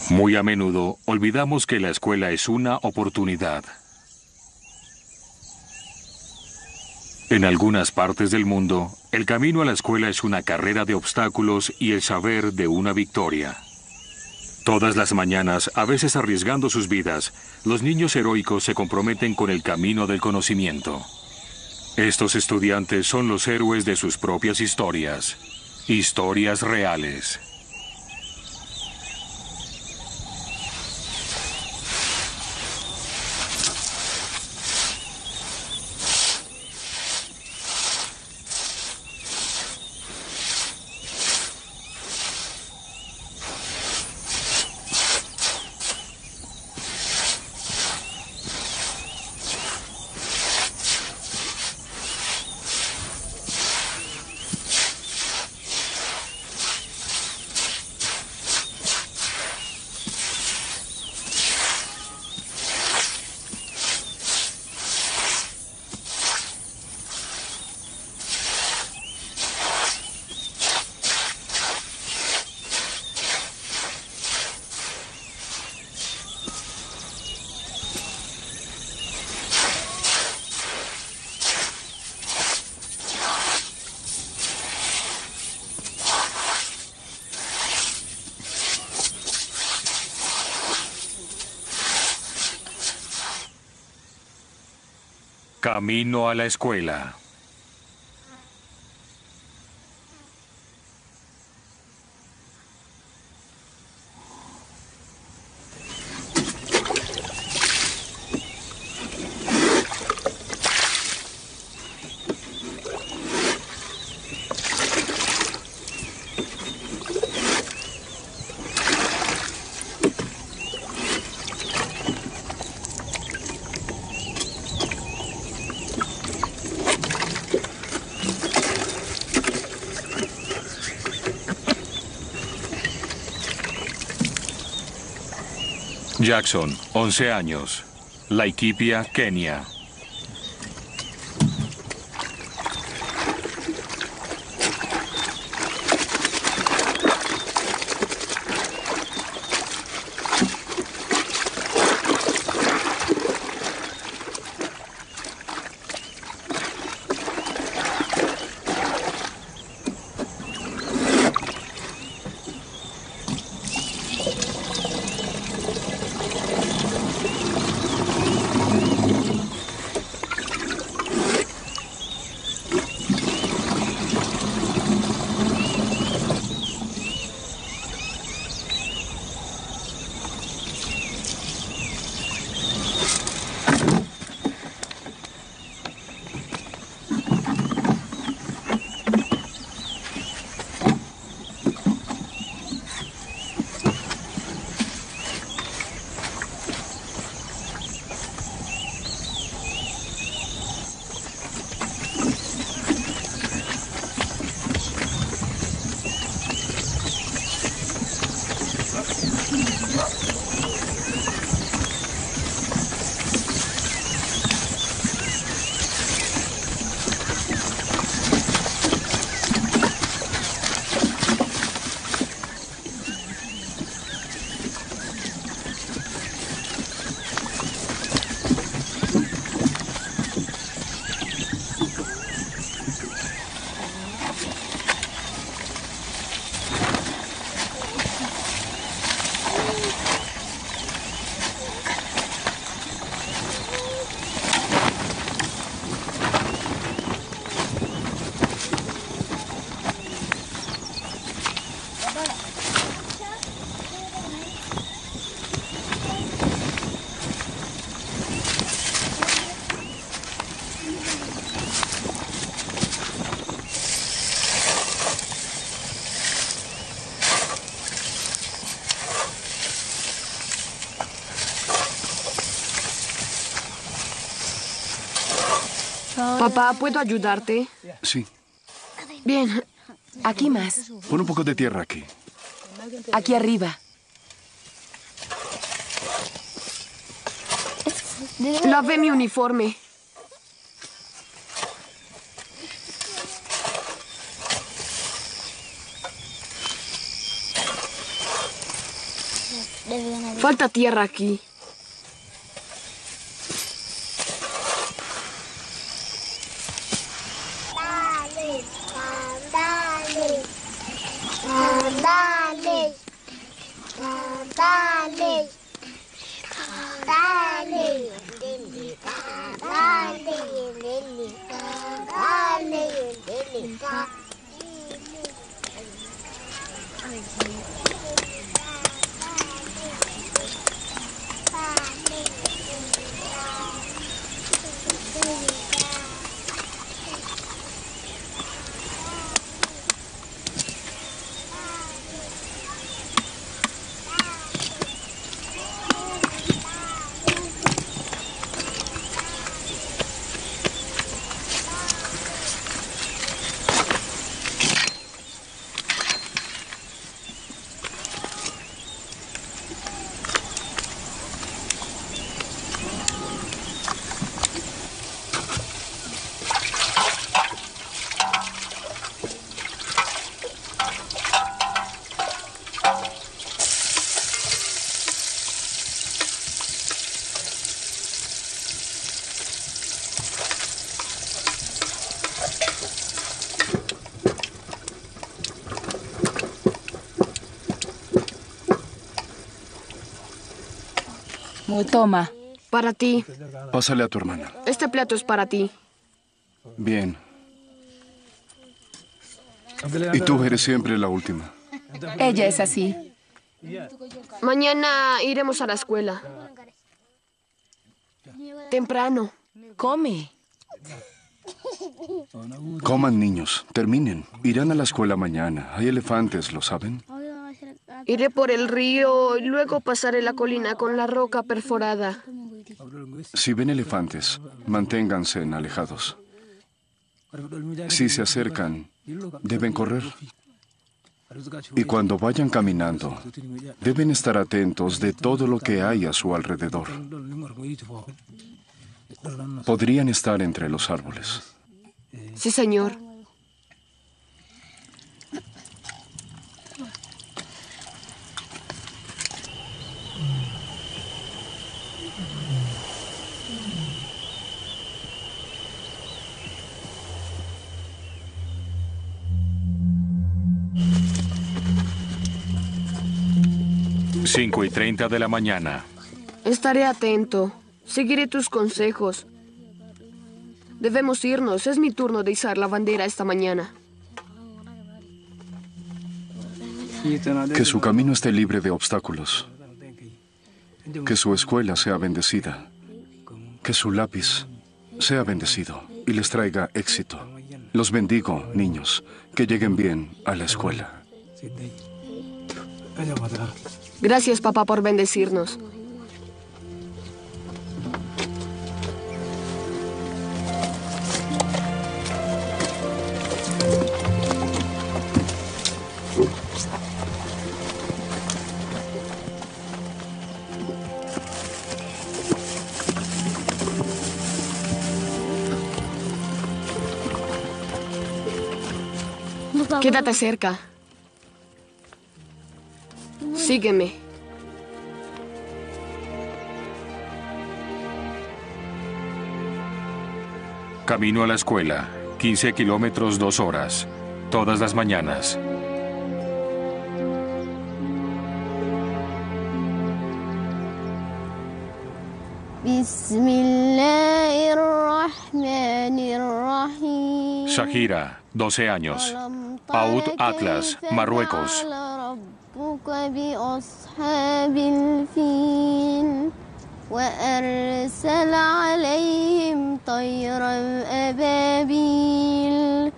Muy a menudo olvidamos que la escuela es una oportunidad. En algunas partes del mundo, el camino a la escuela es una carrera de obstáculos y el saber de una victoria. Todas las mañanas, a veces arriesgando sus vidas, los niños heroicos se comprometen con el camino del conocimiento. Estos estudiantes son los héroes de sus propias historias, historias reales. Camino a la escuela. Jackson, 11 años. Laikipia, Kenia. Papá, ¿puedo ayudarte? Sí. Bien, aquí más. Pon un poco de tierra aquí. Aquí arriba. Lavé mi uniforme. Falta tierra aquí. Toma. Para ti. Pásale a tu hermana. Este plato es para ti. Bien. Y tú eres siempre la última. Ella es así. Mañana iremos a la escuela. Temprano. Come. Coman, niños. Terminen. Irán a la escuela mañana. Hay elefantes, ¿lo saben? Iré por el río y luego pasaré la colina con la roca perforada. Si ven elefantes, manténganse alejados. Si se acercan, deben correr. Y cuando vayan caminando, deben estar atentos de todo lo que hay a su alrededor. Podrían estar entre los árboles. Sí, señor. Cinco y 30 de la mañana. Estaré atento. Seguiré tus consejos. Debemos irnos. Es mi turno de izar la bandera esta mañana. Que su camino esté libre de obstáculos. Que su escuela sea bendecida. Que su lápiz sea bendecido y les traiga éxito. Los bendigo, niños. Que lleguen bien a la escuela. Gracias, papá, por bendecirnos. Quédate cerca. Sígueme. Camino a la escuela. 15 kilómetros, 2 horas. Todas las mañanas. Shahira, 12 años. Aoud Atlas, Marruecos. وأرسل عليهم طيرا أبابيل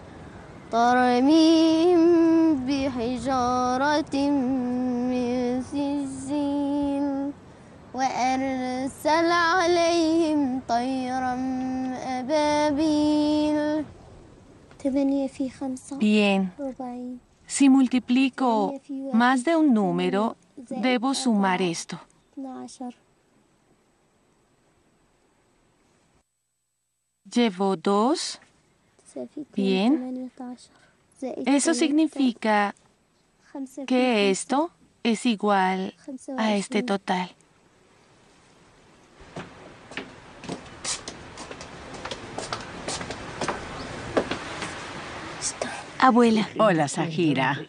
ترميهم بحجارة من سجيل وأرسل عليهم طيرا أبابيل 8 في 5 Bien. 40 Si multiplico más de un número, debo sumar esto. 12 Llevo 2. Bien. Eso significa que esto es igual a este total. Abuela, Hola, Zahira.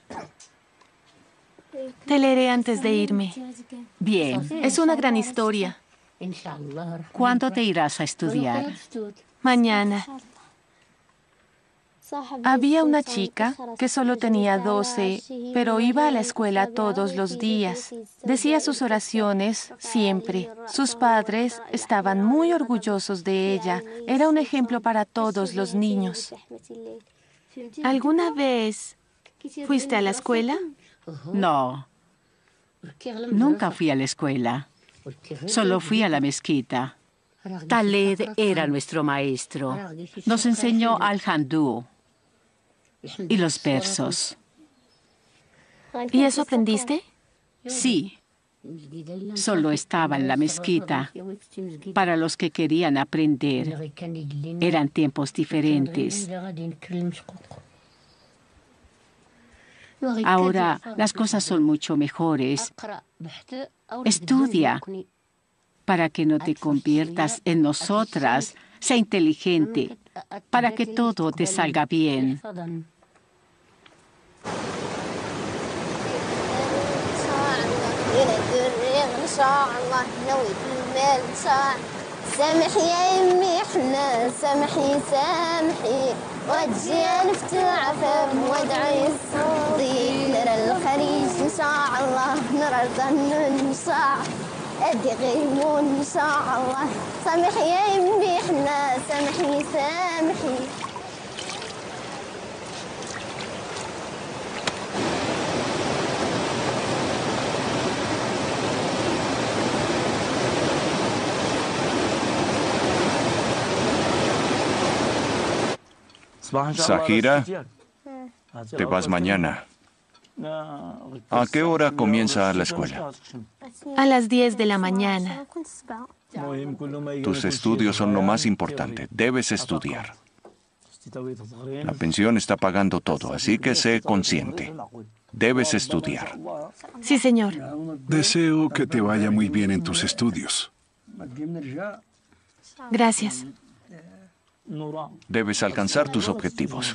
te leeré antes de irme. Bien. Es una gran historia. ¿Cuándo te irás a estudiar? Mañana. Había una chica que solo tenía 12, pero iba a la escuela todos los días. Decía sus oraciones siempre. Sus padres estaban muy orgullosos de ella. Era un ejemplo para todos los niños. ¿Alguna vez fuiste a la escuela? No, nunca fui a la escuela. Solo fui a la mezquita. Taled era nuestro maestro. Nos enseñó al-Handú y los versos. ¿Y eso aprendiste? Sí, solo estaba en la mezquita. Para los que querían aprender, eran tiempos diferentes. Ahora las cosas son mucho mejores. Estudia para que no te conviertas en nosotras. Sé inteligente para que todo te salga bien. سامحي يا يمي حنا سامحي سامحي وجهي نفت العفاف وادعي الصديق نرى الخريج ان شاء الله نرى الظن ان شاء ادي غيمون ان شاء الله سامحي يا يمي حنا سامحي سامحي Zahira, te vas mañana. ¿A qué hora comienza la escuela? A las 10 de la mañana. Tus estudios son lo más importante. Debes estudiar. La pensión está pagando todo, así que sé consciente. Debes estudiar. Sí, señor. Deseo que te vaya muy bien en tus estudios. Gracias. Debes alcanzar tus objetivos.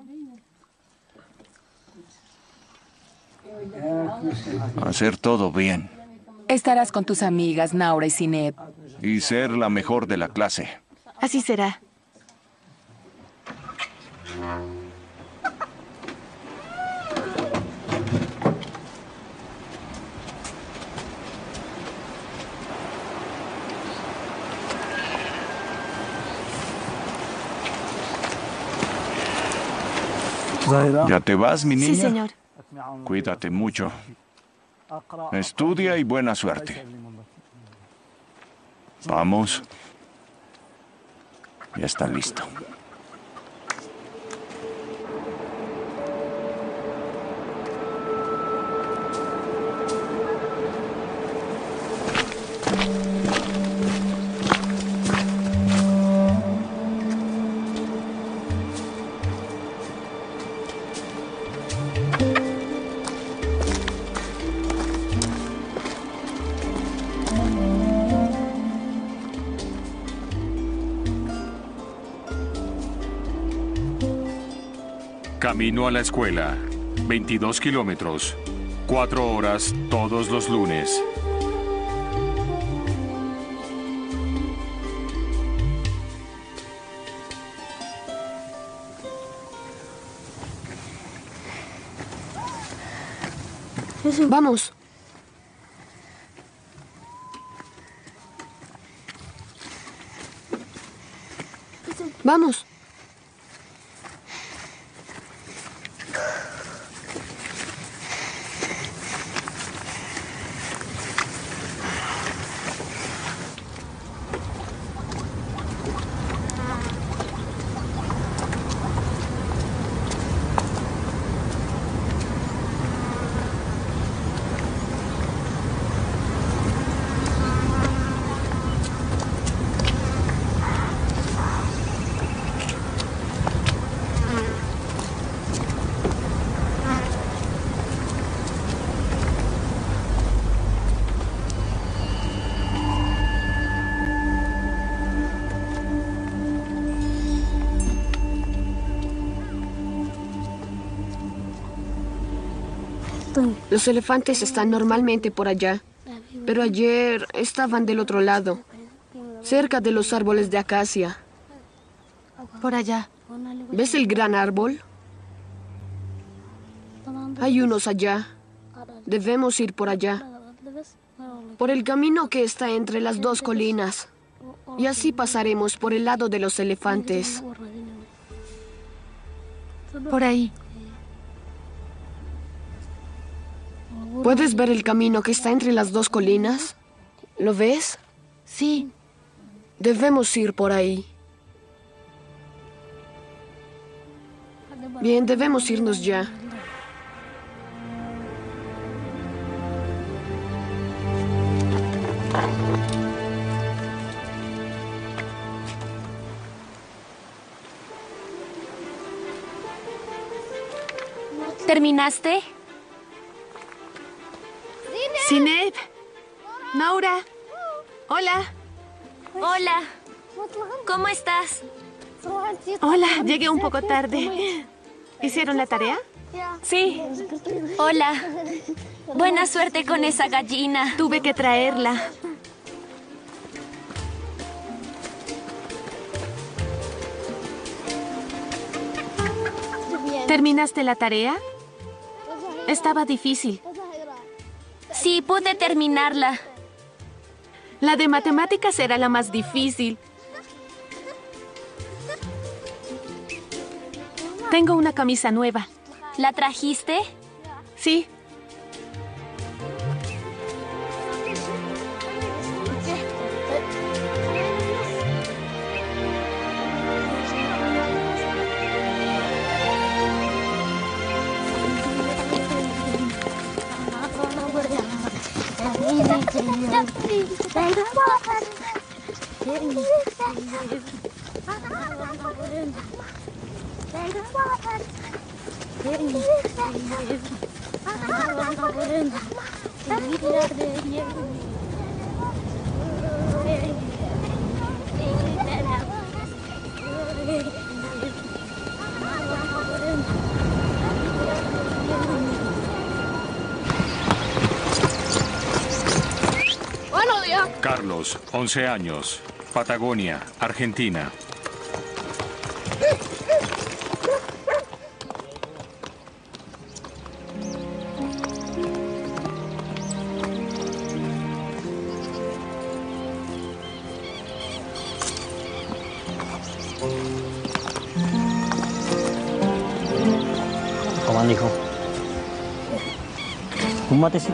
Hacer todo bien. Estarás con tus amigas Naura y Zineb. Y ser la mejor de la clase. Así será. ¿Ya te vas, mi niña? Sí, señor. Cuídate mucho. Estudia y buena suerte. Vamos. Ya está listo. Camino a la escuela. 22 kilómetros. 4 horas todos los lunes. Vamos. Vamos. Los elefantes están normalmente por allá, pero ayer estaban del otro lado, cerca de los árboles de acacia. Por allá. ¿Ves el gran árbol? Hay unos allá. Debemos ir por allá, por el camino que está entre las dos colinas, y así pasaremos por el lado de los elefantes. Por ahí. ¿Puedes ver el camino que está entre las dos colinas? ¿Lo ves? Sí. Debemos ir por ahí. Bien, debemos irnos ya. ¿Terminaste? Zineb. Naura. Hola. Hola. ¿Cómo estás? Hola, llegué un poco tarde. ¿Hicieron la tarea? Sí. Hola. Buena suerte con esa gallina. Tuve que traerla. ¿Terminaste la tarea? Estaba difícil. Sí, pude terminarla. La de matemáticas era la más difícil. Tengo una camisa nueva. ¿La trajiste? Sí. Carlos, 11 años, Patagonia, Argentina. Coman, hijo. ¿Un matecito?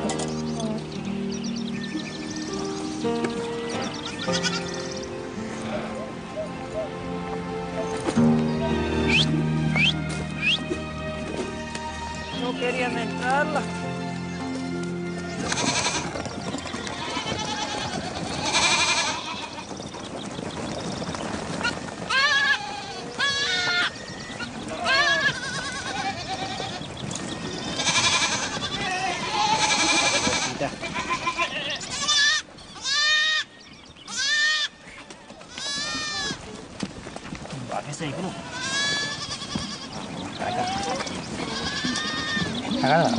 No querían entrarla. Bájese, hijo. Acá. Agárrala.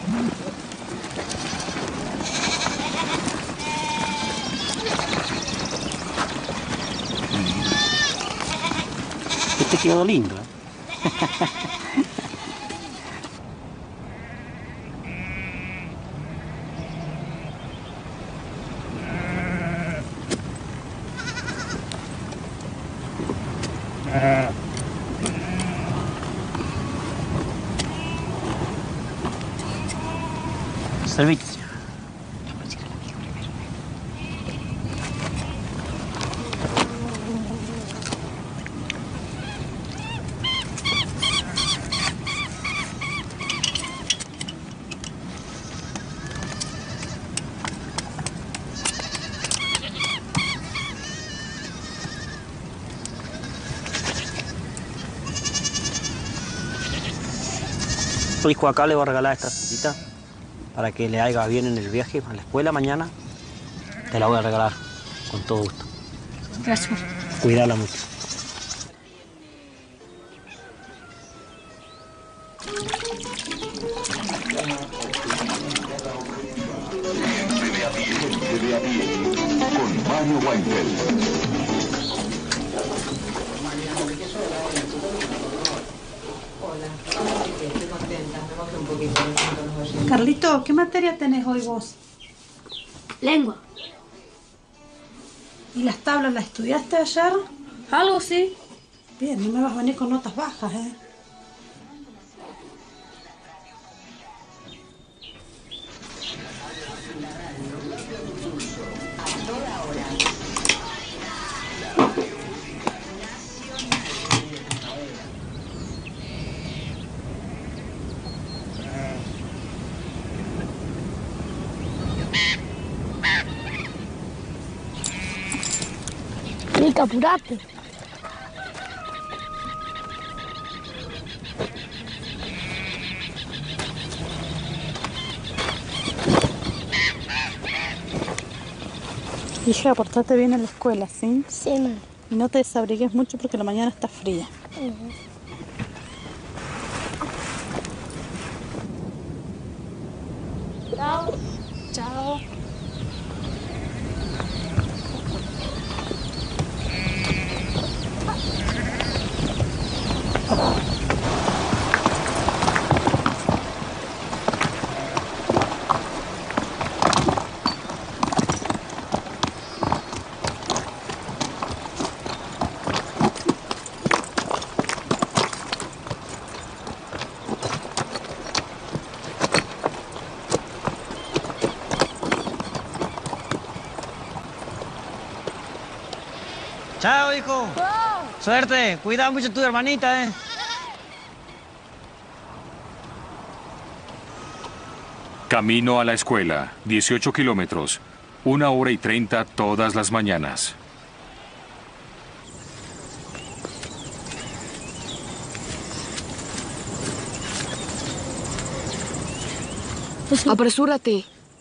Este quedó lindo, ¿eh? Servicio. Su hijo acá le va a regalar esta cosita para que le haga bien en el viaje a la escuela mañana. Te la voy a regalar con todo gusto. Gracias. Cuídala mucho. Gente de a pie, con Mario Weinfeld. Carlito, ¿qué materia tenés hoy vos? Lengua. ¿Y las tablas las estudiaste ayer? Algo sí. Bien, no me vas a venir con notas bajas, ¿eh? Rica, apurate. Hija, portate bien en la escuela, ¿sí? Sí, mamá. Y no te desabrigues mucho porque la mañana está fría. Chao. Chao. Chao, hijo. Suerte. Cuida mucho a tu hermanita, ¿eh? Camino a la escuela, 18 kilómetros, 1 hora y 30 todas las mañanas. Apresúrate.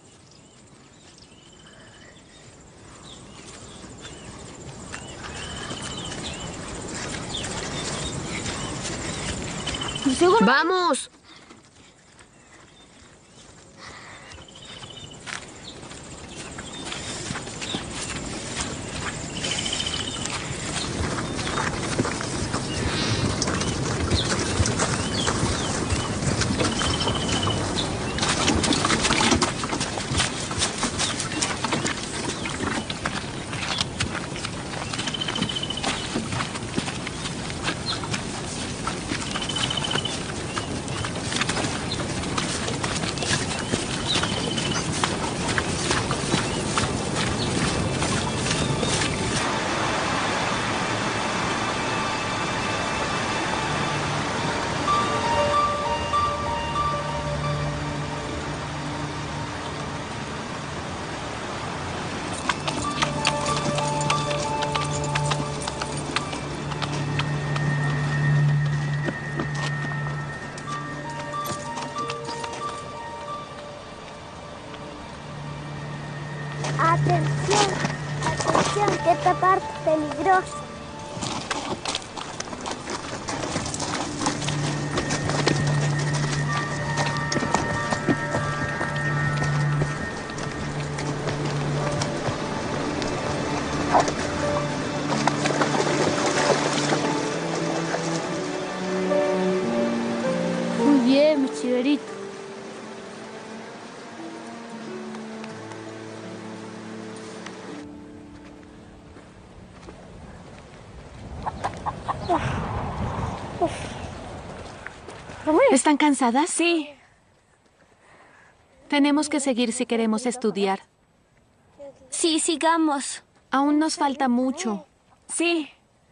¡Vamos! Atención, atención, que esta parte es peligrosa. Muy bien, mi chiverito. ¿Están cansadas? Sí. Tenemos que seguir si queremos estudiar. Sí, sigamos. Aún nos falta mucho. Sí.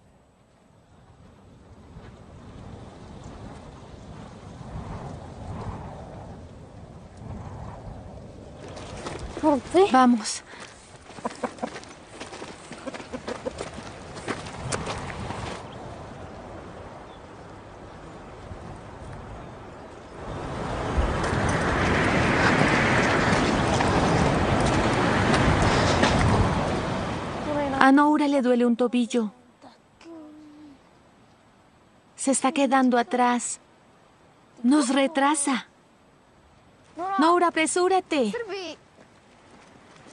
Vamos. A Noura le duele un tobillo. Se está quedando atrás. Nos retrasa. Noura, apresúrate.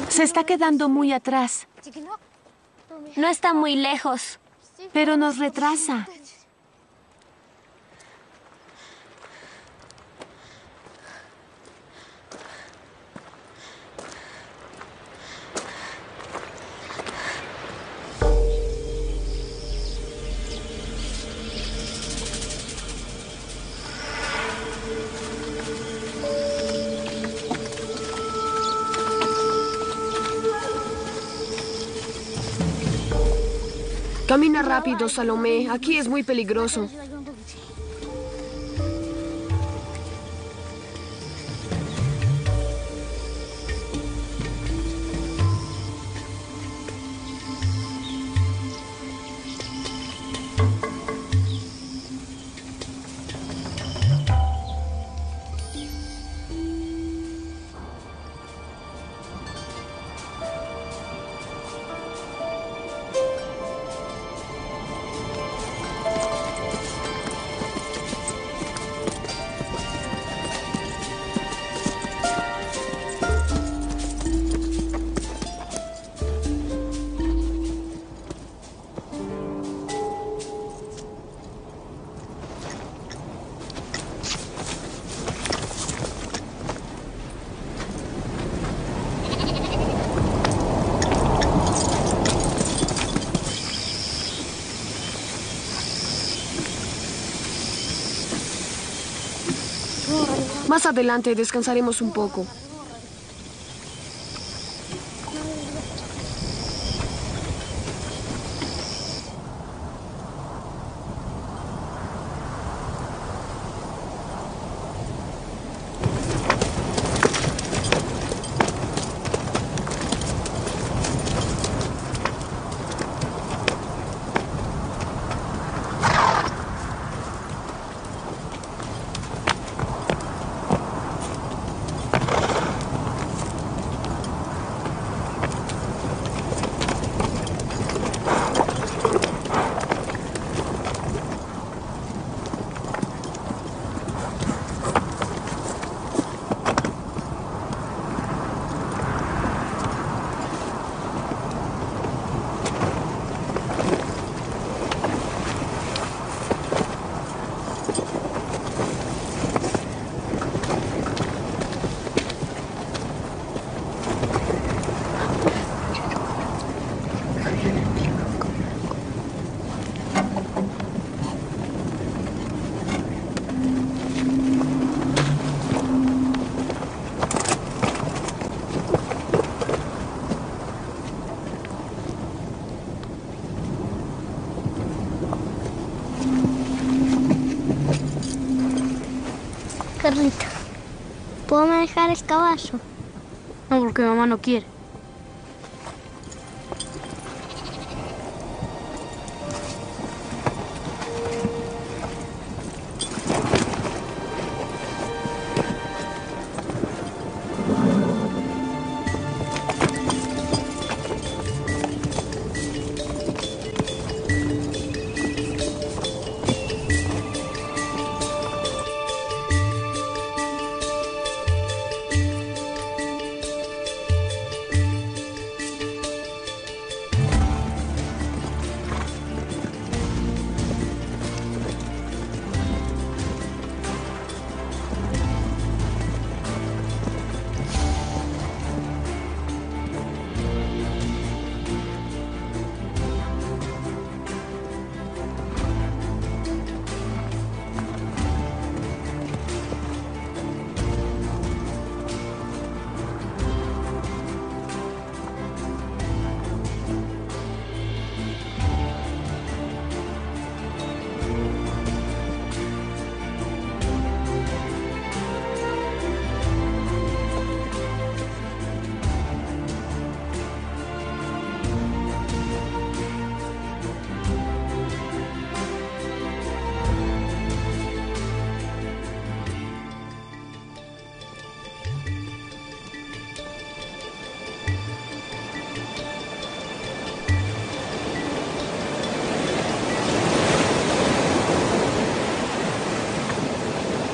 Se está quedando muy atrás. No está muy lejos. Pero nos retrasa. Camina rápido, Salomé. Aquí es muy peligroso. Más adelante descansaremos un poco. Carlita, ¿puedo manejar el caballo? No, porque mamá no quiere.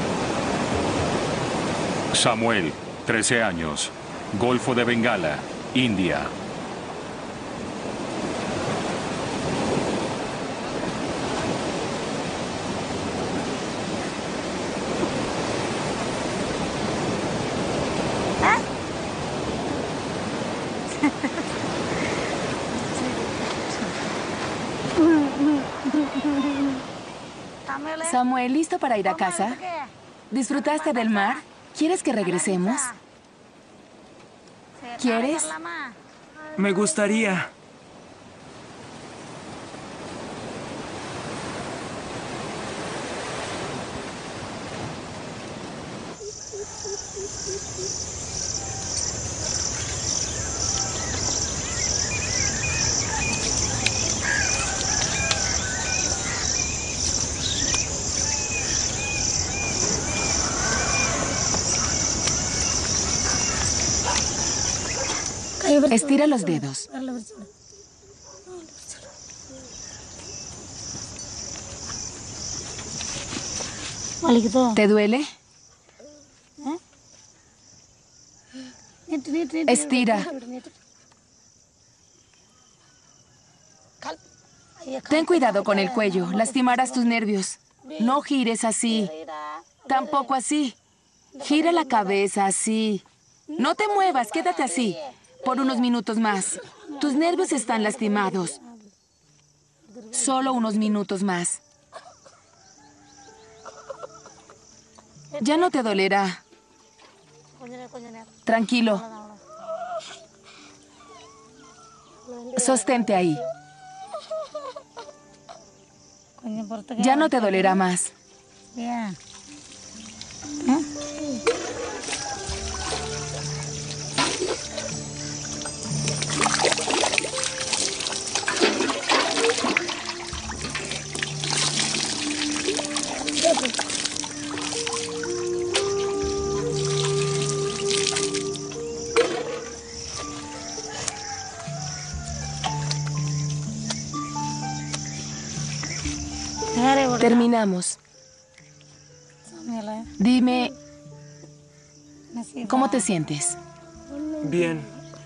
Samuel, 13 años, Golfo de Bengala, India. Samuel, ¿listo para ir a casa? ¿Disfrutaste del mar? ¿Quieres que regresemos? ¿Quieres? Me gustaría. Estira los dedos. ¿Te duele? Estira. Ten cuidado con el cuello, lastimarás tus nervios. No gires así. Tampoco así. Gira la cabeza así. No te muevas, quédate así. Por unos minutos más. Tus nervios están lastimados. Solo unos minutos más. Ya no te dolerá. Tranquilo. Sostente ahí. Ya no te dolerá más. Terminamos. Dime, ¿cómo te sientes? Bien.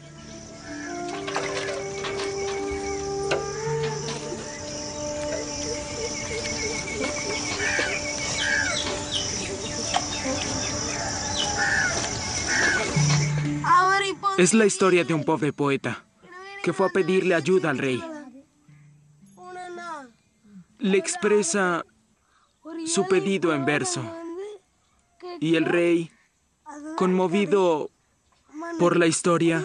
Es la historia de un pobre poeta que fue a pedirle ayuda al rey. Le expresa su pedido en verso. Y el rey, conmovido por la historia,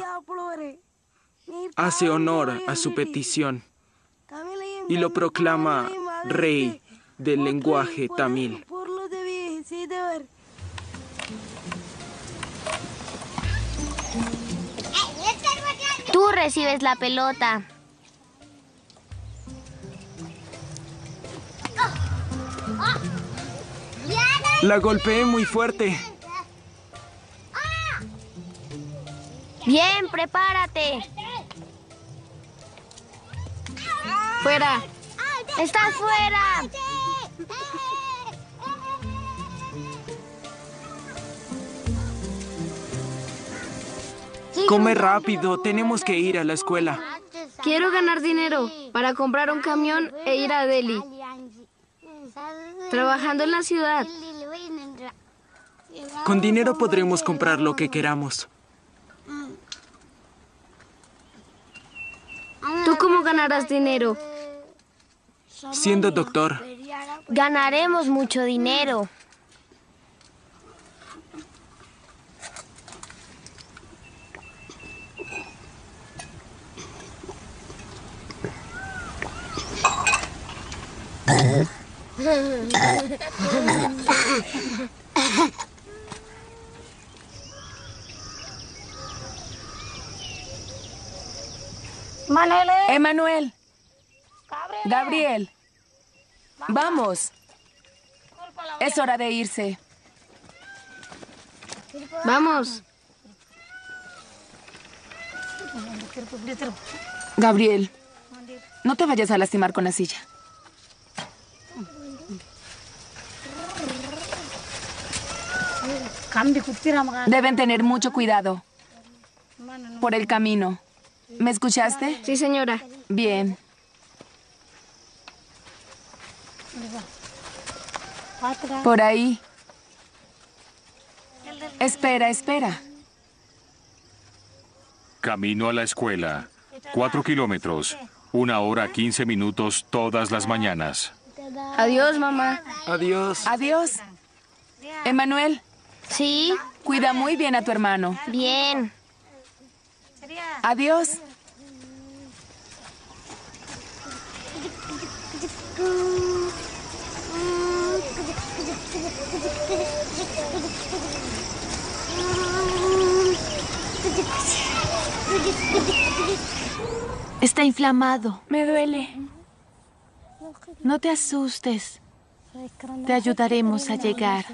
hace honor a su petición y lo proclama rey del lenguaje tamil. Tú recibes la pelota. La golpeé muy fuerte. Bien, prepárate. ¡Fuera! ¡Estás fuera! Come rápido, tenemos que ir a la escuela. Quiero ganar dinero para comprar un camión e ir a Delhi. Trabajando en la ciudad. Con dinero podremos comprar lo que queramos. ¿Tú cómo ganarás dinero? Siendo doctor. Ganaremos mucho dinero. Emanuel. Gabriel. Vamos. Es hora de irse. Vamos. Gabriel, no te vayas a lastimar con la silla. Deben tener mucho cuidado. Por el camino. ¿Me escuchaste? Sí, señora. Bien. Por ahí. Espera, espera. Camino a la escuela. 4 kilómetros. 1 hora 15 minutos todas las mañanas. Adiós, mamá. Adiós. Adiós. Emanuel. Sí. Cuida muy bien a tu hermano. Bien. Adiós. Está inflamado. Me duele. No te asustes. Te ayudaremos a llegar.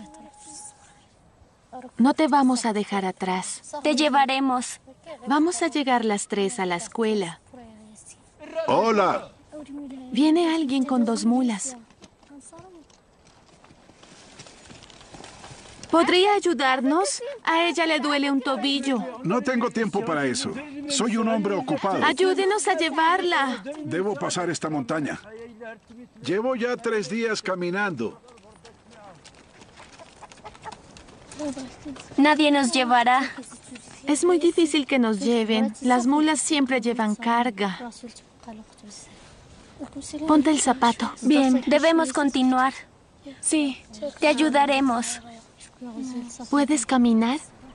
No te vamos a dejar atrás. Te llevaremos. Vamos a llegar las 3 a la escuela. Hola. Viene alguien con 2 mulas. ¿Podría ayudarnos? A ella le duele un tobillo. No tengo tiempo para eso. Soy un hombre ocupado. Ayúdenos a llevarla. Debo pasar esta montaña. Llevo ya 3 días caminando. Nadie nos llevará. Es muy difícil que nos lleven. Las mulas siempre llevan carga. Ponte el zapato. Bien, debemos continuar. Sí. Te ayudaremos. ¿Puedes caminar?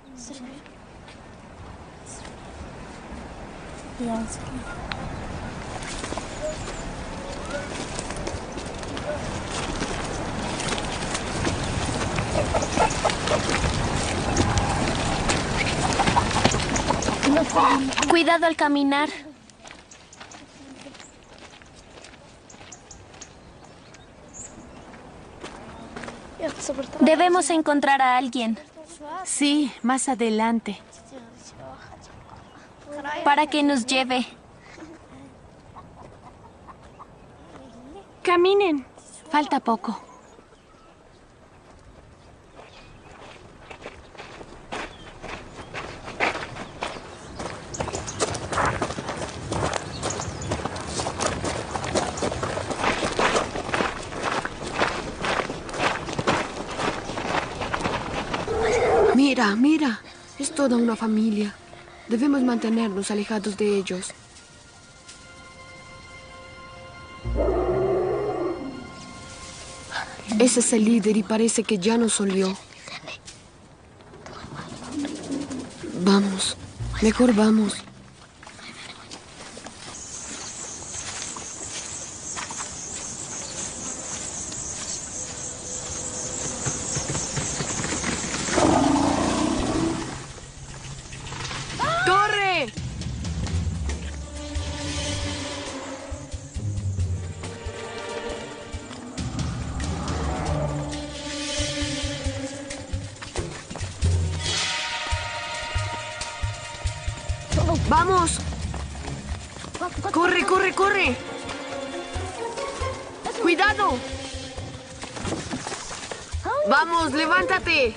Cuidado al caminar. Debemos encontrar a alguien. Sí, más adelante. Para que nos lleve. Caminen. Falta poco. Mira, mira. Es toda una familia. Debemos mantenernos alejados de ellos. Ese es el líder y parece que ya nos olió. Vamos. Mejor vamos. ¡Corre! ¡Vamos! ¡Corre, corre, corre! ¡Cuidado! ¡Vamos, levántate!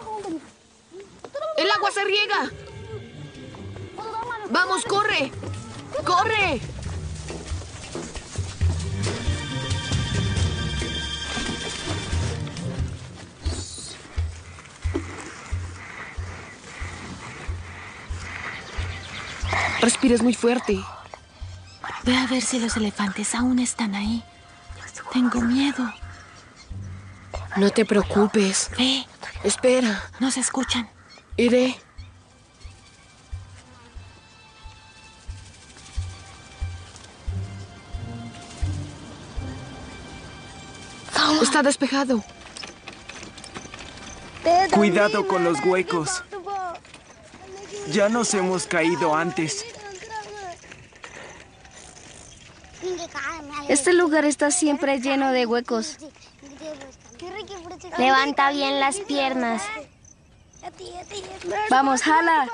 ¡El agua se riega! ¡Vamos, corre! ¡Corre! Respires muy fuerte. Ve a ver si los elefantes aún están ahí. Tengo miedo. No te preocupes. Ve. Espera. Nos escuchan. Iré. Está despejado. Cuidado con los huecos. Ya nos hemos caído antes. Este lugar está siempre lleno de huecos. Levanta bien las piernas. Vamos, jala.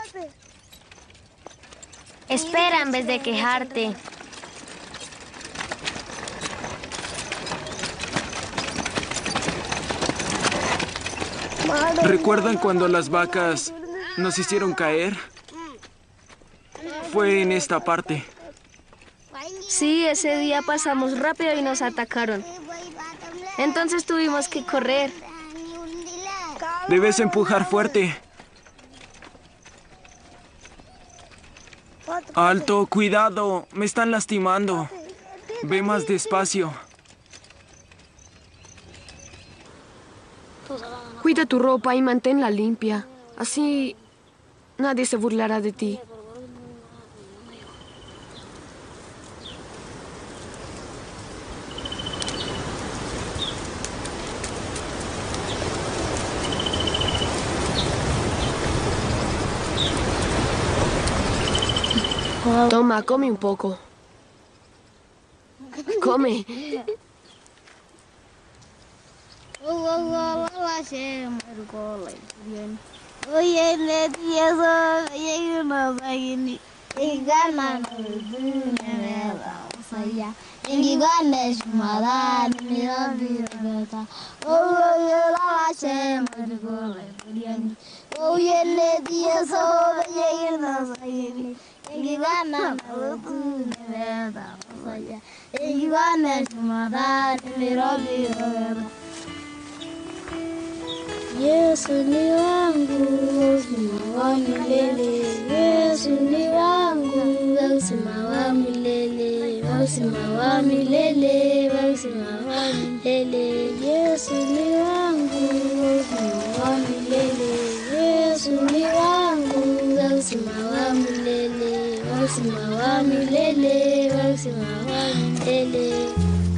Espera en vez de quejarte. ¿Recuerdan cuando las vacas nos hicieron caer? fue en esta parte. Sí, ese día pasamos rápido y nos atacaron. Entonces tuvimos que correr. Debes empujar fuerte. Alto, cuidado, me están lastimando. Ve más despacio. Cuida tu ropa y manténla limpia. Así nadie se burlará de ti. Toma, come un poco. Come. Yesu ni wangu, uzima wa milele. Yesu ni wangu, uzima wa milele, uzima wa milele, uzima wa milele. Yesu ni wangu, uzima wa milele. Yesu ni wangu, uzima wa milele, uzima wa milele, uzima wa milele.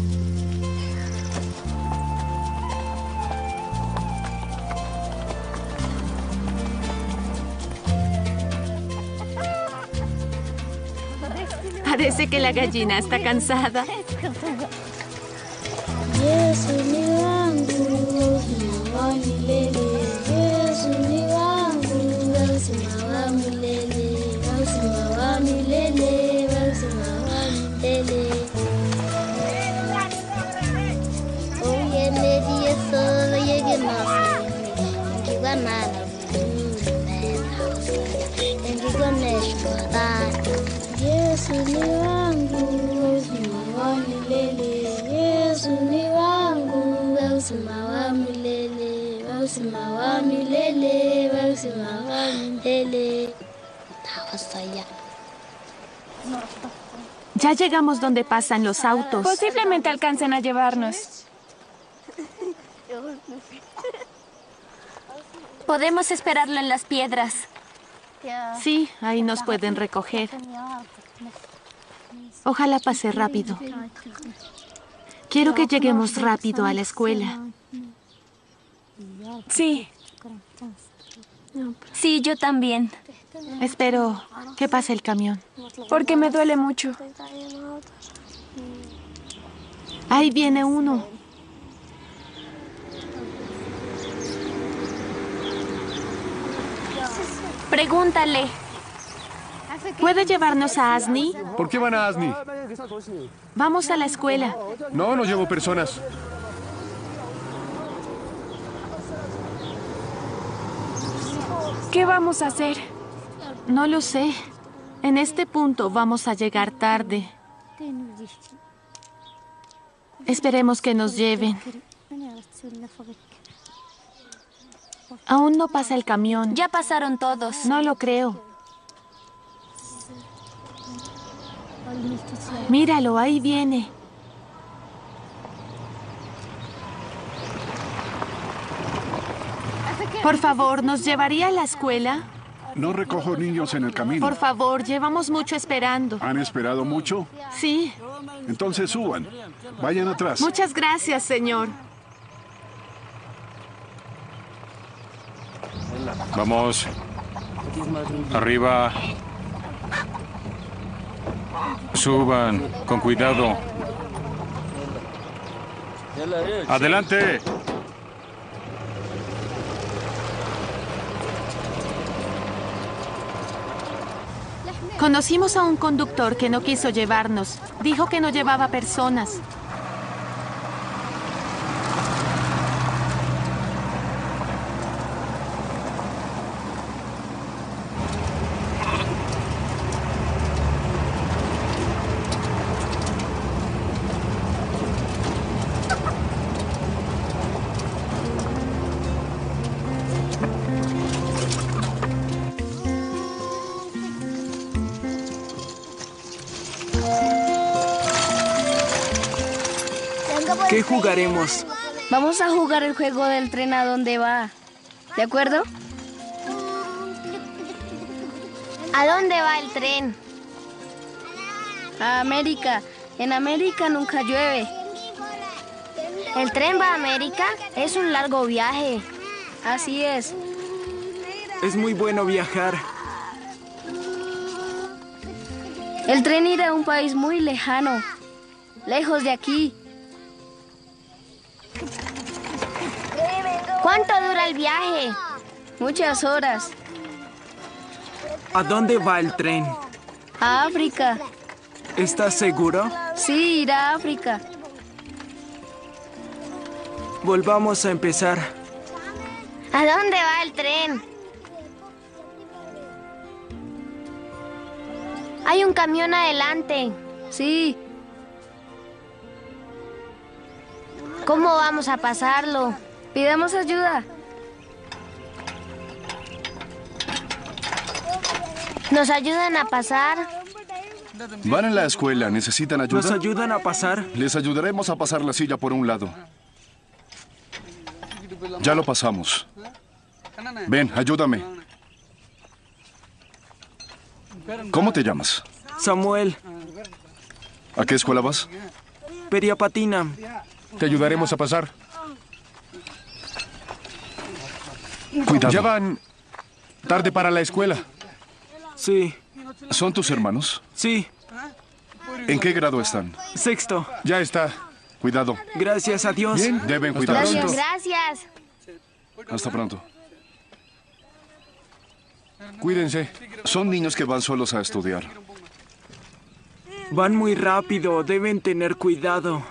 Parece que la gallina está cansada. Yesu ni wangu, uzima wa milele. Yesu ni wangu, uzima wa milele, uzima wa milele, uzima wa milele. Oye ne Yesu yegena ngibana Yesu ni wangu, uzima wa milele. Yesu ni wangu, uzima wa milele, uzima wa milele, uzima wa milele. Ya llegamos donde pasan los autos. Posiblemente alcancen a llevarnos. Podemos esperarlo en las piedras. Sí, ahí nos pueden recoger. Ojalá pase rápido. Quiero que lleguemos rápido a la escuela. Sí. Sí, yo también. Espero que pase el camión. Porque me duele mucho. Ahí viene uno. Pregúntale. ¿Puede llevarnos a Asni? ¿Por qué van a Asni? Vamos a la escuela. No, no llevo personas. ¿Qué vamos a hacer? No lo sé. En este punto vamos a llegar tarde. Esperemos que nos lleven. Aún no pasa el camión. Ya pasaron todos. No lo creo. Míralo, ahí viene. Por favor, ¿nos llevaría a la escuela? No recojo niños en el camino. Por favor, llevamos mucho esperando. ¿Han esperado mucho? Sí. Entonces suban. Vayan atrás. Muchas gracias, señor. Vamos. Arriba. Suban, con cuidado. ¡Adelante! Conocimos a un conductor que no quiso llevarnos. Dijo que no llevaba personas. ¿Qué jugaremos? Vamos a jugar el juego del tren a dónde va. ¿De acuerdo? ¿A dónde va el tren? A América. En América nunca llueve. ¿El tren va a América? Es un largo viaje. Así es. Es muy bueno viajar. El tren irá a un país muy lejano. Lejos de aquí. ¿Cuánto dura el viaje? Muchas horas. ¿A dónde va el tren? A África. ¿Estás seguro? Sí, irá a África. Volvamos a empezar. ¿A dónde va el tren? Hay un camión adelante. Sí. ¿Cómo vamos a pasarlo? Pidamos ayuda. ¿Nos ayudan a pasar? Van en la escuela, ¿necesitan ayuda? ¿Nos ayudan a pasar? Les ayudaremos a pasar la silla por un lado. Ya lo pasamos. Ven, ayúdame. ¿Cómo te llamas? Samuel. ¿A qué escuela vas? Periapatina. Te ayudaremos a pasar. Cuidado. Ya van tarde para la escuela. Sí. ¿Son tus hermanos? Sí. ¿En qué grado están? Sexto. Ya está. Cuidado. Gracias a Dios. Bien, deben cuidarse. Gracias. Hasta pronto. Cuídense. Son niños que van solos a estudiar. Van muy rápido. Deben tener cuidado.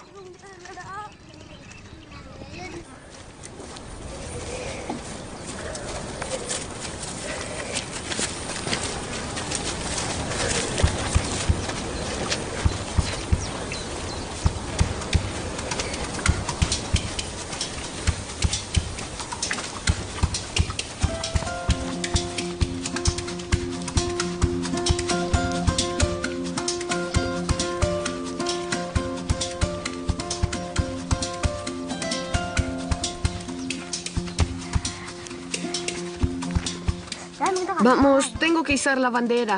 Vamos, tengo que izar la bandera.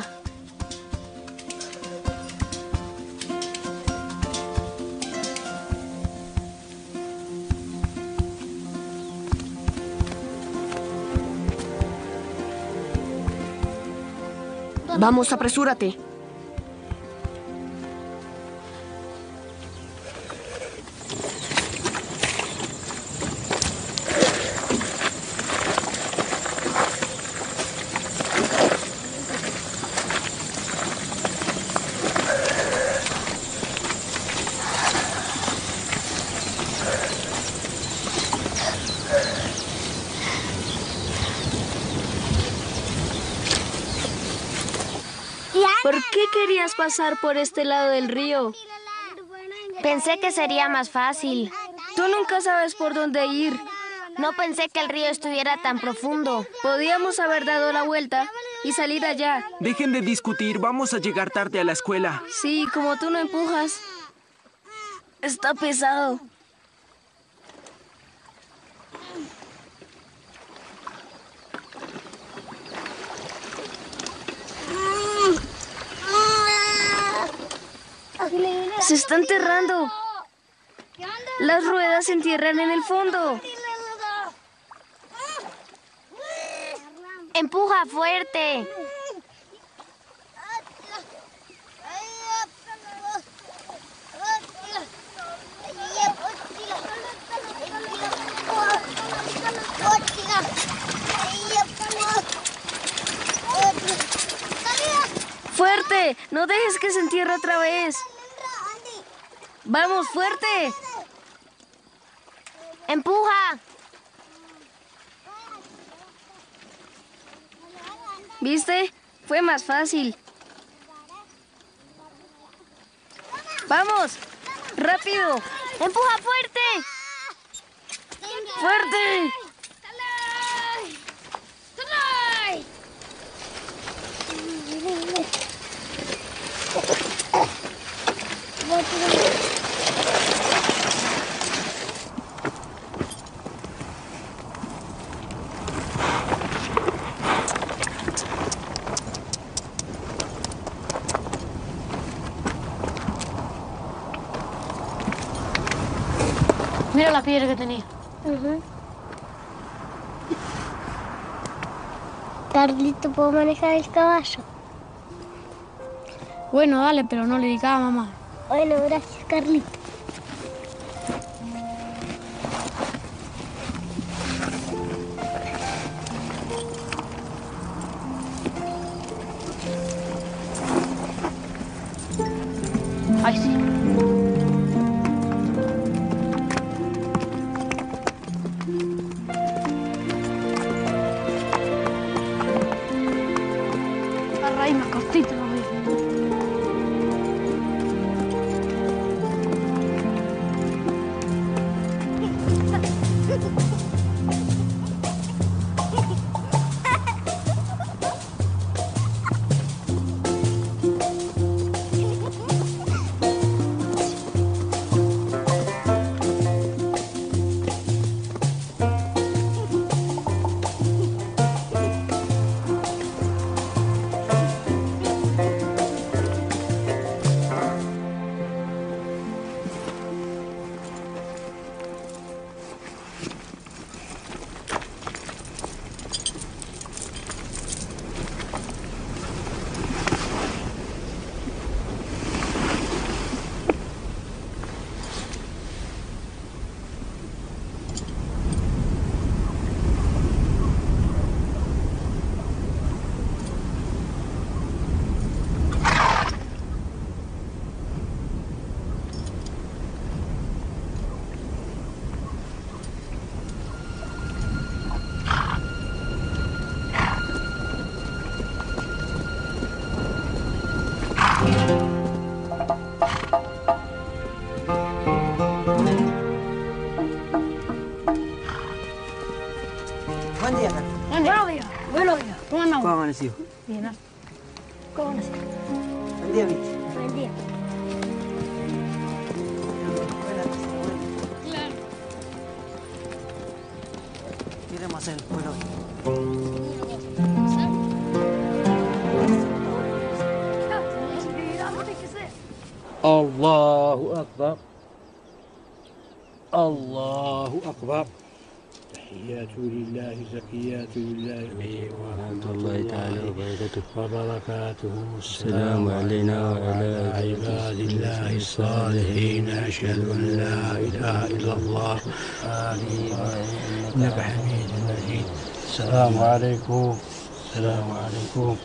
Vamos, apresúrate. ¿Por qué querías pasar por este lado del río? Pensé que sería más fácil. Tú nunca sabes por dónde ir. No pensé que el río estuviera tan profundo. Podíamos haber dado la vuelta y salir allá. Dejen de discutir. Vamos a llegar tarde a la escuela. Sí, como tú no empujas. Está pesado. Se está enterrando. Las ruedas se entierran en el fondo. Empuja fuerte. ¡Fuerte! No dejes que se entierre otra vez. ¡Vamos, fuerte! ¡Empuja! ¿Viste? Fue más fácil. ¡Vamos! ¡Rápido! ¡Empuja fuerte! ¡Fuerte! Mira la piedra que tenía. Carlito, ¿puedo manejar el caballo? Bueno, dale, pero no le digas a mamá. Bueno, gracias, Carlito. Ay, sí. La raíz más cortita, ¿no? Buen día, Carlos. Buenos días. Buenos días. ¿Cómo andamos? ¿Cómo amaneció? Bien. ¿Cómo amaneció? Buen día, Vicky. Buen día. Claro. ¿Qué iremos a hacer en la escuela hoy? Allahu Akbar. Allahu Akbar. تحيات لله زكيات لله ورحمة الله تعالى وبركاته السلام علينا وعلى عباد الله الصالحين أشهد أن لا إله إلا الله إنك حميد مجيد السلام عليكم السلام عليكم.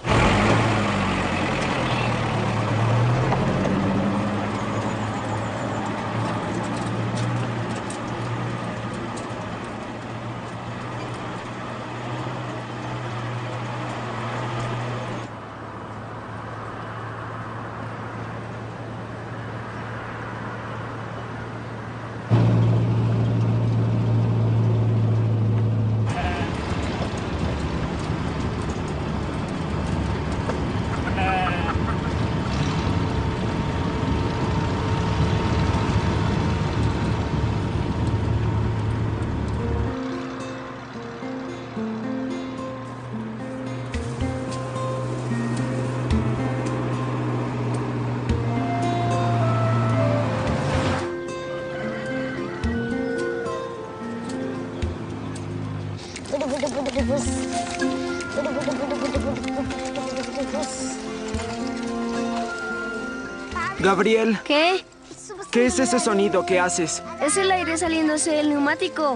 Gabriel. ¿Qué? ¿Qué es ese sonido que haces? Es el aire saliéndose del neumático.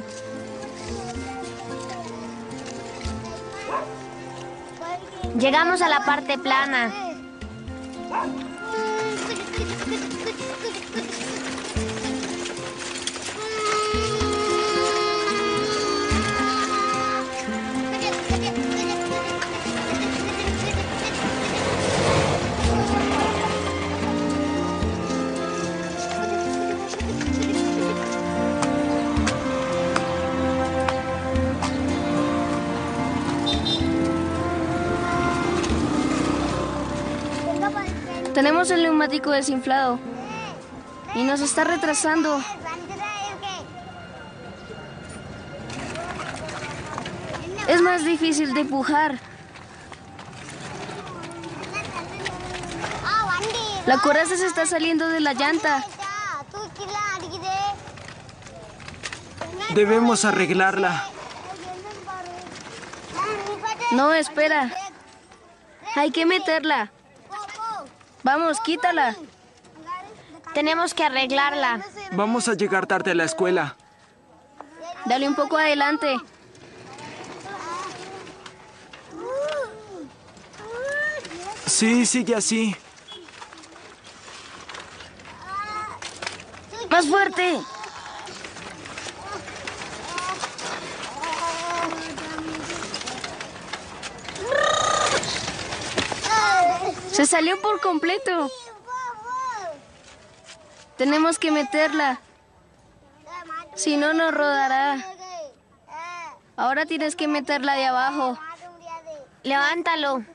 Llegamos a la parte plana. Tenemos el neumático desinflado y nos está retrasando. Es más difícil de empujar. La coraza se está saliendo de la llanta. Debemos arreglarla. No, espera. Hay que meterla. Vamos, quítala. Tenemos que arreglarla. Vamos a llegar tarde a la escuela. Dale un poco adelante. Sí, sigue así. ¡Más fuerte! Se salió por completo. Tenemos que meterla. Si no, nos rodará. Ahora tienes que meterla de abajo. Levántalo.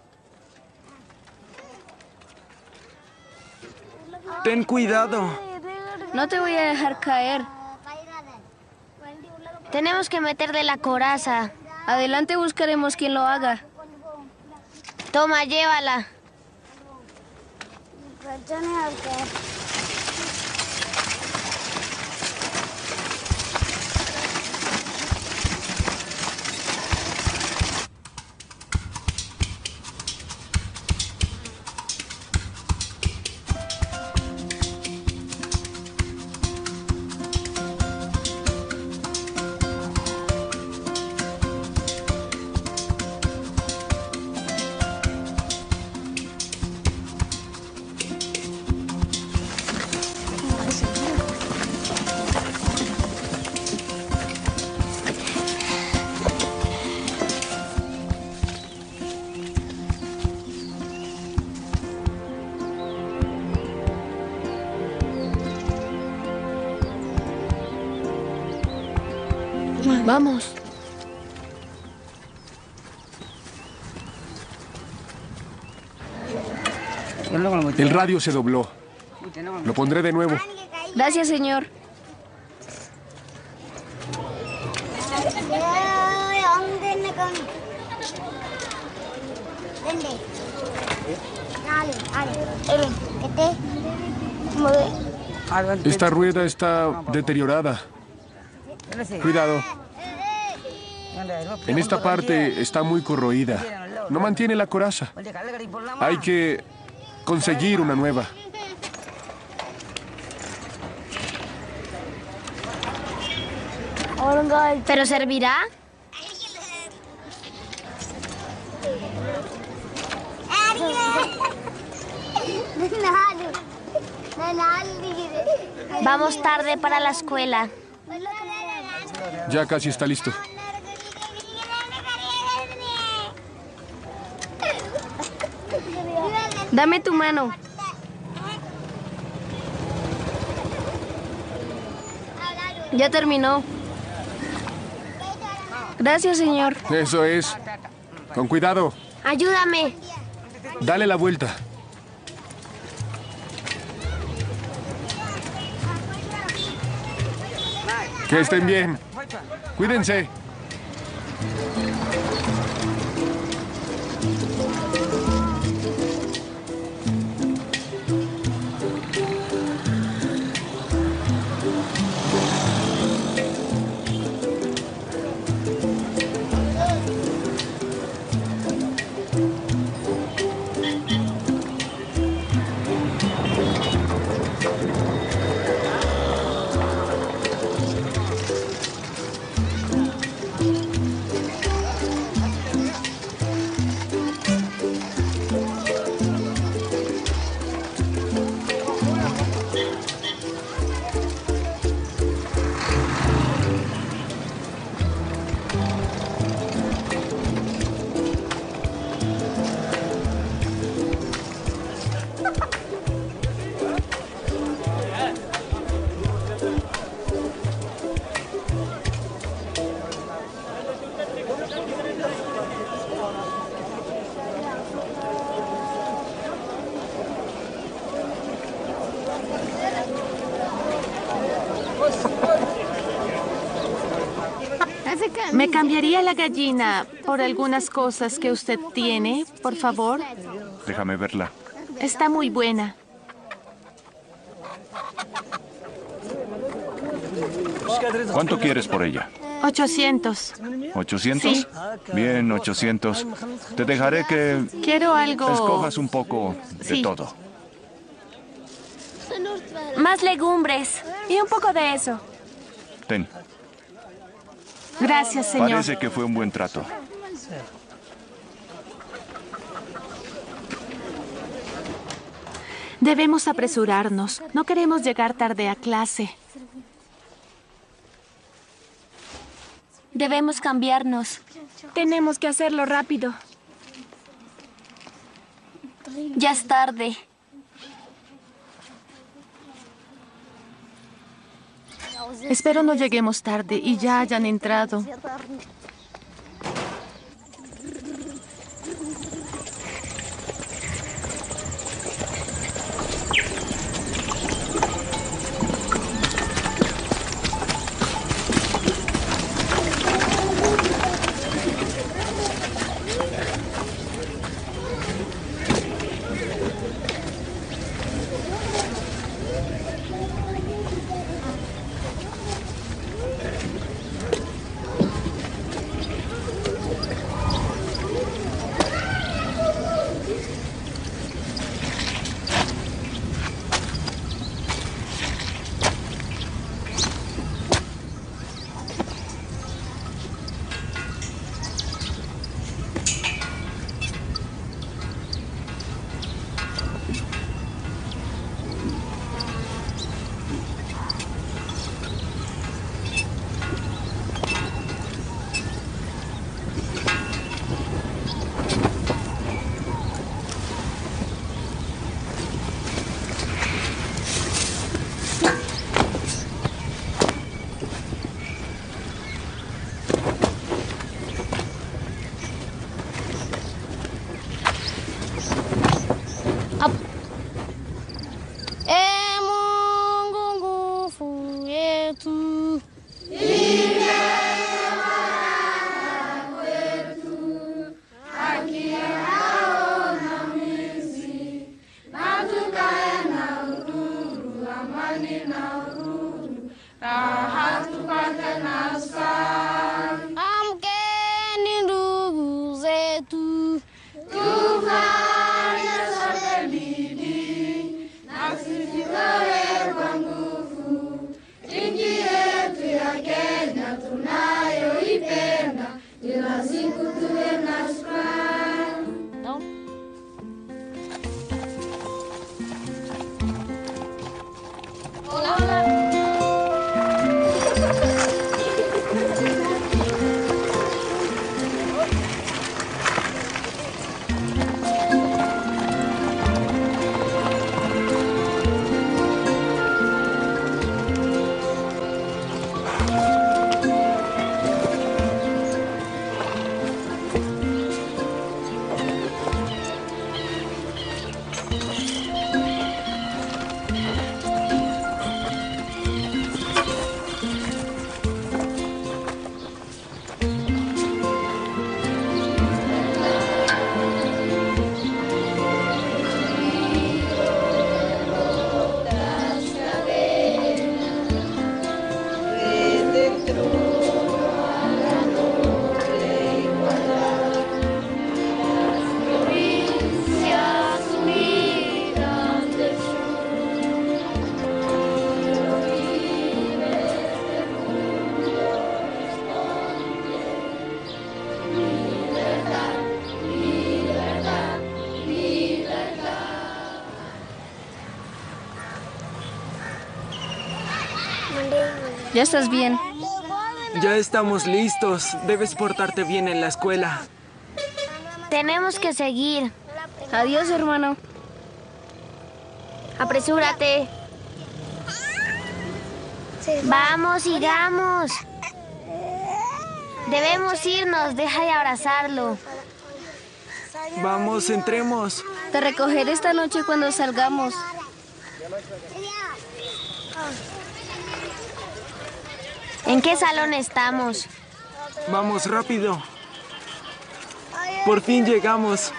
Ten cuidado. No te voy a dejar caer. Tenemos que meter de la coraza. Adelante buscaremos quien lo haga. Toma, llévala. Vamos. El radio se dobló. Lo pondré de nuevo. Gracias, señor. Esta rueda está deteriorada. Cuidado. En esta parte está muy corroída. No mantiene la coraza. Hay que conseguir una nueva. ¿Pero servirá? Vamos tarde para la escuela. Ya casi está listo. Dame tu mano. Ya terminó. Gracias, señor. Eso es. Con cuidado. Ayúdame. Dale la vuelta. Que estén bien. Cuídense. ¿Me cambiaría la gallina por algunas cosas que usted tiene, por favor? Déjame verla. Está muy buena. ¿Cuánto quieres por ella? 800. ¿800? Sí. Bien, 800. Te dejaré que Quiero algo... escojas un poco de Sí. todo. Más legumbres. Y un poco de eso. Ten. Gracias, señor. Parece que fue un buen trato. Debemos apresurarnos. No queremos llegar tarde a clase. Debemos cambiarnos. Tenemos que hacerlo rápido. Ya es tarde. Espero no lleguemos tarde y ya hayan entrado. Amkeni ndugu zetu, tufanye sote bidii na sisi tuwe kwa nguvu. Nchi yetu ya Kenya tunayoipenda, kila siku tuwe na shukrani. Ya estás bien. Ya estamos listos. Debes portarte bien en la escuela. Tenemos que seguir. Adiós, hermano. Apresúrate. Vamos, sigamos. Debemos irnos. Deja de abrazarlo. Vamos, entremos. Te recogeré esta noche cuando salgamos. ¿En qué salón estamos? Vamos rápido. Por fin llegamos.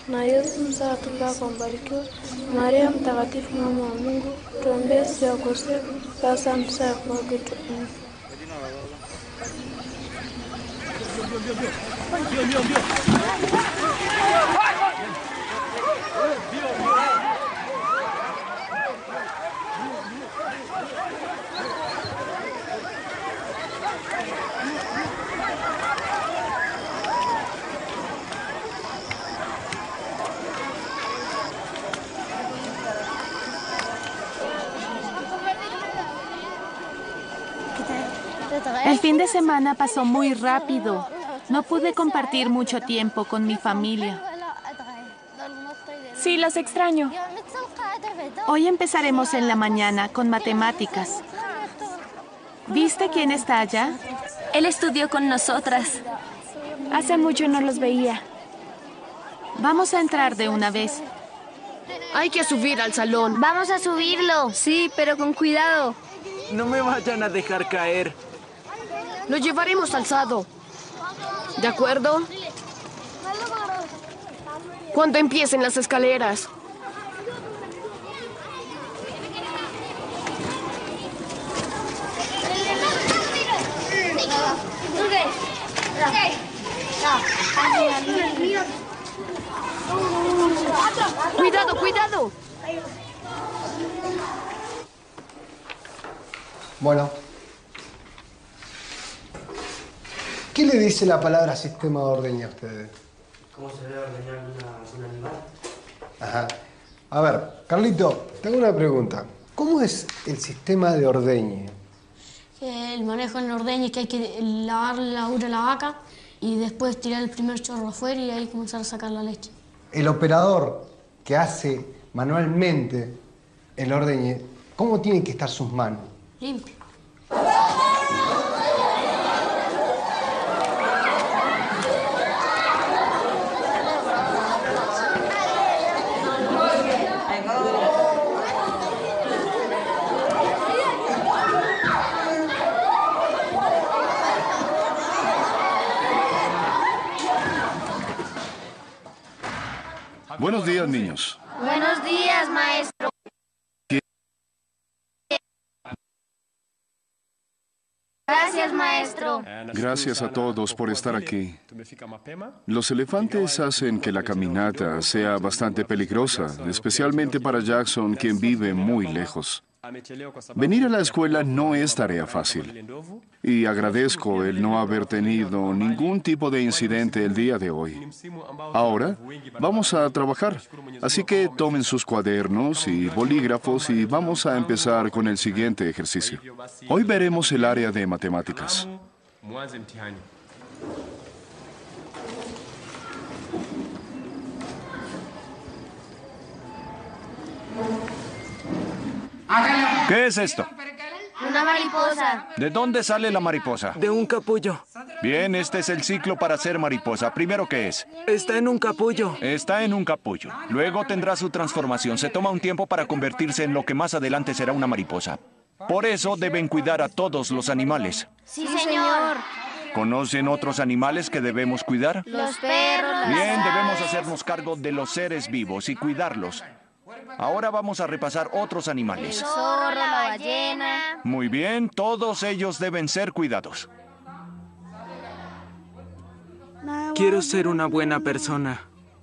na Yesu msatuka kwa mbarikiwa. Maria mtakatifu mama wa Mungu, tuombee sisi wakosefu, sasa na saa ya kufa kwetu. El fin de semana pasó muy rápido. No pude compartir mucho tiempo con mi familia. Sí, los extraño. Hoy empezaremos en la mañana con matemáticas. ¿Viste quién está allá? Él estudió con nosotras. Hace mucho no los veía. Vamos a entrar de una vez. Hay que subir al salón. Vamos a subirlo. Sí, pero con cuidado. No me vayan a dejar caer. Lo llevaremos alzado. ¿De acuerdo? Cuando empiecen las escaleras. ¡Cuidado, cuidado! Bueno. ¿Qué le dice la palabra sistema de ordeña a ustedes? ¿Cómo se debe ordeñar un animal? Ajá. A ver, Carlito, tengo una pregunta. ¿Cómo es el sistema de ordeñe? El manejo en ordeñe es que hay que lavar la ura a la vaca y después tirar el primer chorro afuera y ahí comenzar a sacar la leche. El operador que hace manualmente el ordeñe, ¿cómo tienen que estar sus manos? Limpio. Buenos días, niños. Buenos días, maestro. Gracias, maestro. Gracias a todos por estar aquí. Los elefantes hacen que la caminata sea bastante peligrosa, especialmente para Jackson, quien vive muy lejos. Venir a la escuela no es tarea fácil. Y agradezco el no haber tenido ningún tipo de incidente el día de hoy. Ahora vamos a trabajar. Así que tomen sus cuadernos y bolígrafos y vamos a empezar con el siguiente ejercicio. Hoy veremos el área de matemáticas. ¿Qué es esto? Una mariposa. ¿De dónde sale la mariposa? De un capullo. Bien, este es el ciclo para ser mariposa. Primero, ¿qué es? Está en un capullo. Está en un capullo. Luego tendrá su transformación. Se toma un tiempo para convertirse en lo que más adelante será una mariposa. Por eso deben cuidar a todos los animales. Sí, señor. ¿Conocen otros animales que debemos cuidar? Los perros, las Bien, aves. debemos hacernos cargo de los seres vivos y cuidarlos. Ahora vamos a repasar otros El animales. zorro, la ballena. Muy bien, todos ellos deben ser cuidados. Quiero ser una buena persona.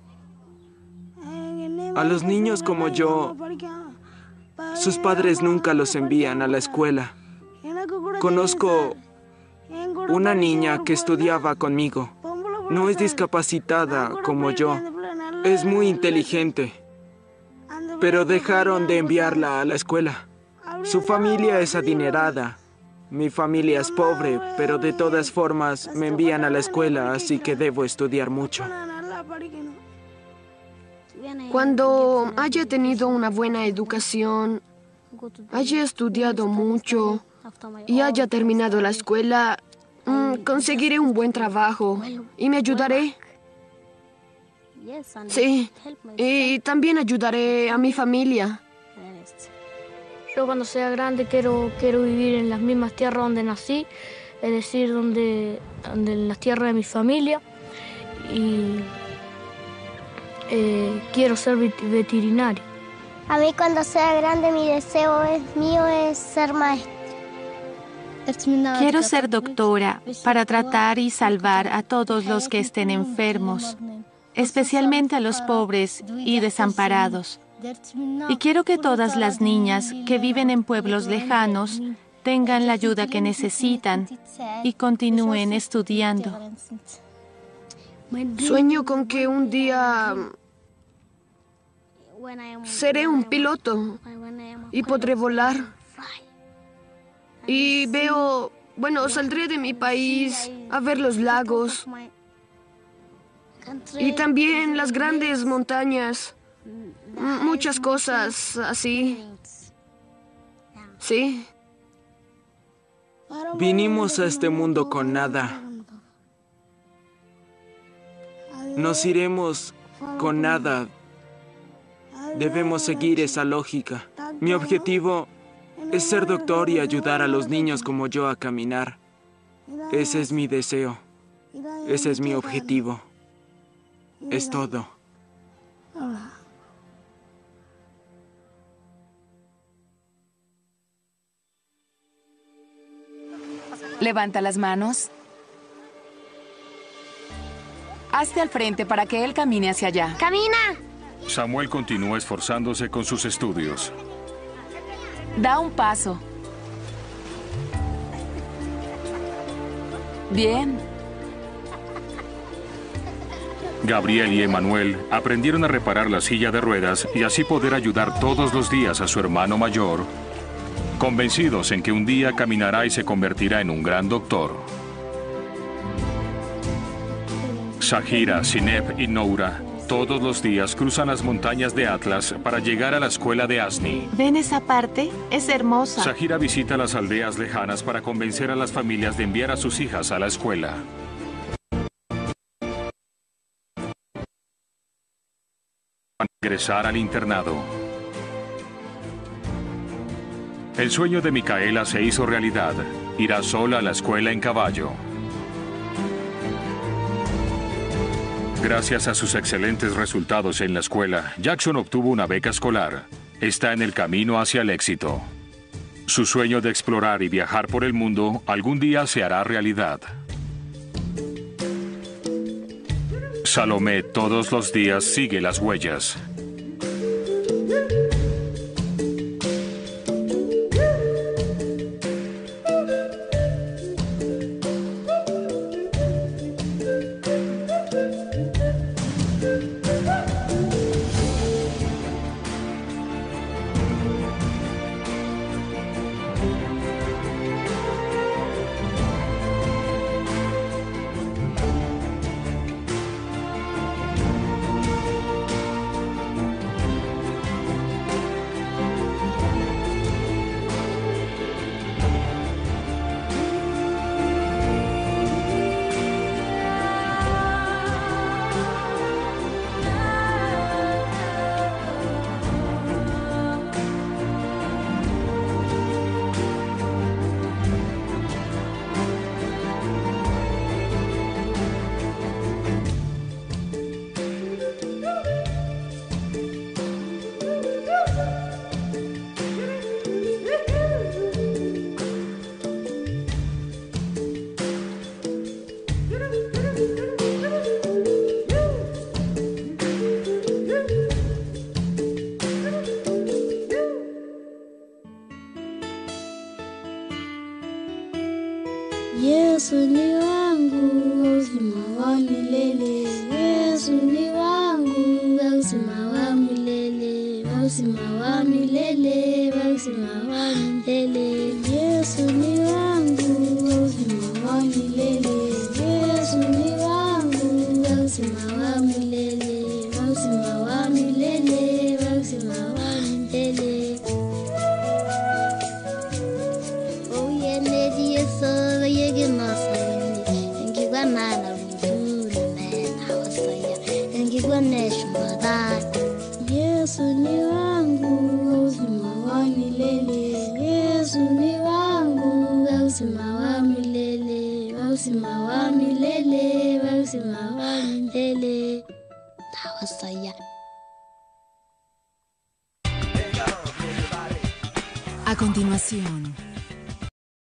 A los niños como yo, sus padres nunca los envían a la escuela. Conozco una niña que estudiaba conmigo. No es discapacitada como yo. Es muy inteligente. Pero dejaron de enviarla a la escuela. Su familia es adinerada. Mi familia es pobre, pero de todas formas me envían a la escuela, así que debo estudiar mucho. Cuando haya tenido una buena educación, haya estudiado mucho y haya terminado la escuela, conseguiré un buen trabajo y me ayudaré. Sí, y también ayudaré a mi familia. Yo cuando sea grande quiero vivir en las mismas tierras donde nací, es decir, donde en las tierras de mi familia. quiero ser veterinario. A mí cuando sea grande mi deseo mío es ser maestra. Quiero ser doctora para tratar y salvar a todos los que estén enfermos, especialmente a los pobres y desamparados. Y quiero que todas las niñas que viven en pueblos lejanos tengan la ayuda que necesitan y continúen estudiando. Sueño con que un día seré un piloto y podré volar. Y saldré de mi país a ver los lagos y también las grandes montañas, muchas cosas así. Sí. Vinimos a este mundo con nada. Nos iremos con nada. Debemos seguir esa lógica. Mi objetivo es ser doctor y ayudar a los niños como yo a caminar. Ese es mi deseo. Ese es mi objetivo. Es todo. Levanta las manos. Hazte al frente para que él camine hacia allá. ¡Camina! Samuel continúa esforzándose con sus estudios. Da un paso. Bien. Gabriel y Emanuel aprendieron a reparar la silla de ruedas y así poder ayudar todos los días a su hermano mayor, convencidos en que un día caminará y se convertirá en un gran doctor. Shahira, Sineb y Noura todos los días cruzan las montañas de Atlas para llegar a la escuela de Asni. ¿Ven esa parte? Es hermosa. Shahira visita las aldeas lejanas para convencer a las familias de enviar a sus hijas a la escuela. Para ingresar al internado. El sueño de Micaela se hizo realidad. Irá sola a la escuela en caballo. Gracias a sus excelentes resultados en la escuela, Jackson obtuvo una beca escolar. Está en el camino hacia el éxito. Su sueño de explorar y viajar por el mundo algún día se hará realidad. Salomé todos los días sigue las huellas. Yesu ni wangu, uzima wa milele. Yesu ni wangu, uzima wa milele, uzima wa milele, uzima wa milele. Yesu ni wangu, uzima wa milele. Yesu ni wangu, uzima wa milele, uzima wa milele, uzima wa milele. Oh yeah, nedi yeso yege masani, engi gwana rutulu men hawasaya, engi gwana shumada. Yesu ni wangu, uzima wa milele. Yesu ni wangu, uzima wa milele, uzima wa milele, uzima wa milele. A continuación,